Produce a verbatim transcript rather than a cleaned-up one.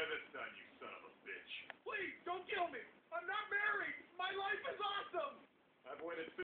Alright, that's done, you son of a bitch. Please, don't kill me. I'm not